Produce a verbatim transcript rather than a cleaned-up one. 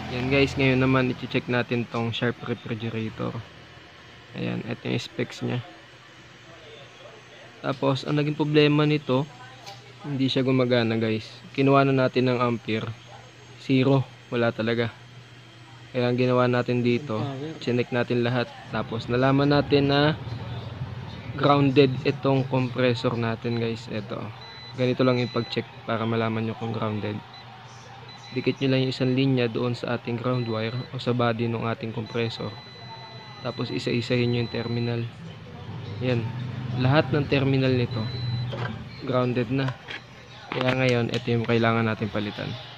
Yan guys, ngayon naman i-check natin tong Sharp refrigerator. Ayan, ito yung specs nya. Tapos ang naging problema nito, hindi siya gumagana guys. Kinuha na natin ng ampere, zero, wala talaga. Kaya ang ginawa natin dito, chinek natin lahat. Tapos nalaman natin na grounded itong compressor natin guys. Ito, ganito lang yung pag-check para malaman nyo kung grounded. Dikit nyo lang yung isang linya doon sa ating ground wire o sa body ng ating compressor. Tapos isa-isahin nyo yung terminal. Yan, lahat ng terminal nito grounded na. Kaya ngayon, ito yung kailangan natin palitan.